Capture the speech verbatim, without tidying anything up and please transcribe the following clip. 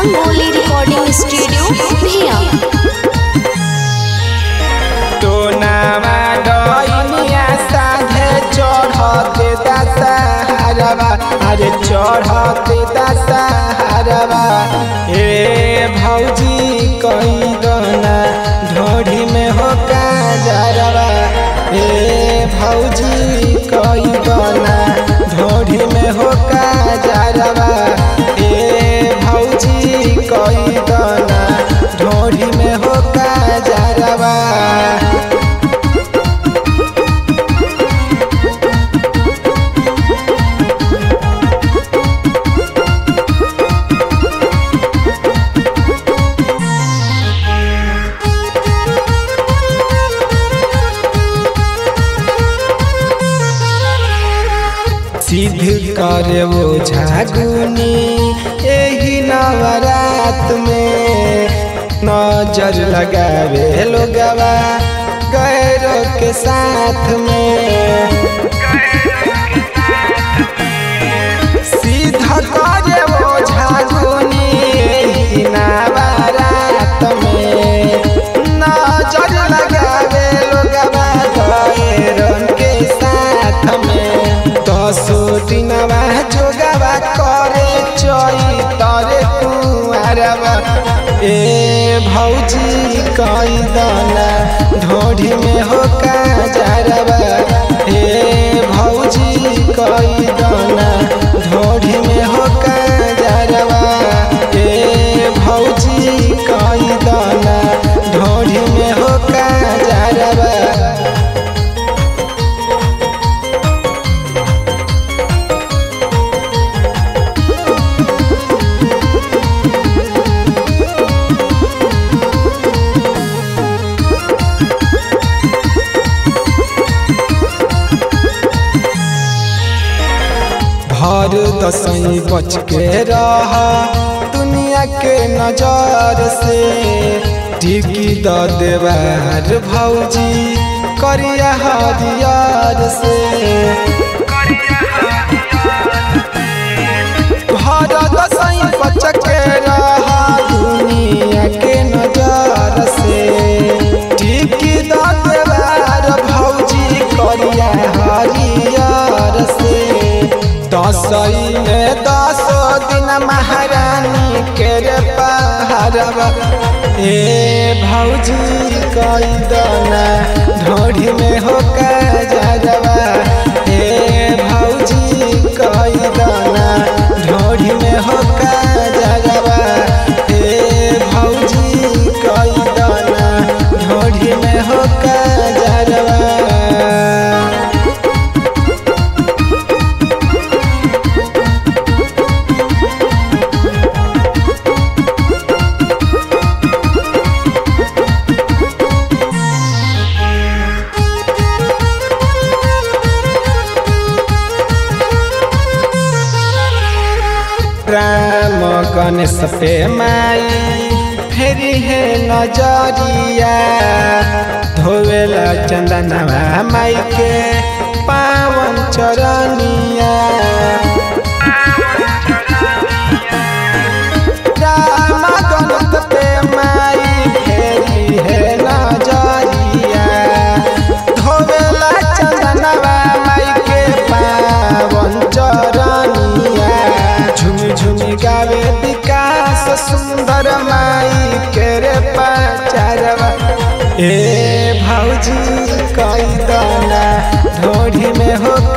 Rangoli recording studio भिया। तो नामा डइनिया साधे चढ़ते दशहरवा, अरे चढ़ते दशहरवा। ए भौजी कई गना ढोढ़ी में हो काजरवा, ए भौजी कई गना ढोढ़ी में हो काजरवा, ए भौजी कई गना ढोढ़ी में हो काजरवा। सिद्ध करे वो झागुनी यही नवरात में, नजर लगावे लोगवा गैरों के साथ में। सिद्ध करे वो झागुनी यही नवरात में, नजर लगावे लोगवा गैरों के साथ में। दसो दिनवा जोगवा करे चई तरे कुआरवा, ए भौजी कई दाना ढोढ़ी में हो काजरवा, ए भौजी कई दाना ढोढ़ी में हो काजरवा, ए भौजी कई दाना ढोढ़ी में हो काजरवा। हर दसई बच के रहा दुनिया के नजर से, टिकी द देवार भौजी करिया हरियर से। हर दसई बच के रहा दुनिया के नजर से, टिकी द देवार भौजी करिया हरियर से। दसई में दसो दिन महारानी के रे पहरवा, ए भौजी कई दाना ढोढ़ी में हो काजरवा, ए भौजी कई दाना ढोढ़ी में हो काजरवा, ए भौजी कई दाना ढोढ़ी में हो काजरवा। राम गणेश पे माई फेरी है नजरिया, धोवेला चंदनवा माई के पावन चरनिया। राम गणेश पे माई फेरी है नजरिया, धोवेला चंदनवा माई के पावन चरनिया। झुमी झुमी गावे विकास सुंदर माई के रे पचरवा, ए भौजी कई दाना ढोढ़ी में हो